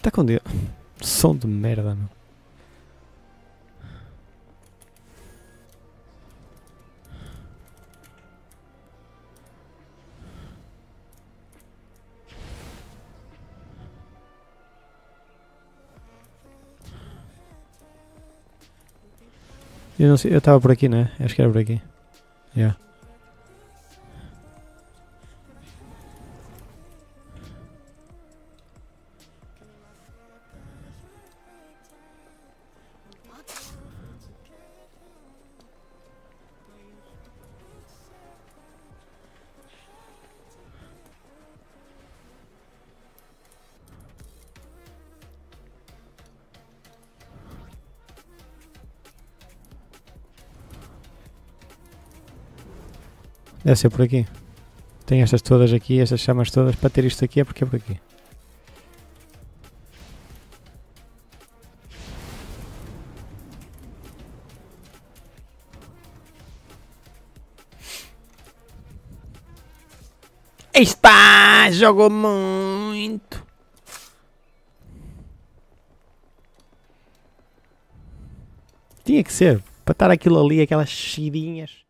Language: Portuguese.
Está com Deus. Som de merda, meu. Eu não sei, eu estava por aqui, não é? Acho que era por aqui. Yeah. Deve ser por aqui. Tem estas todas aqui, estas chamas todas. Para ter isto aqui é porque é por aqui. Está! Jogou muito! Tinha que ser. Para estar aquilo ali, aquelas cheirinhas.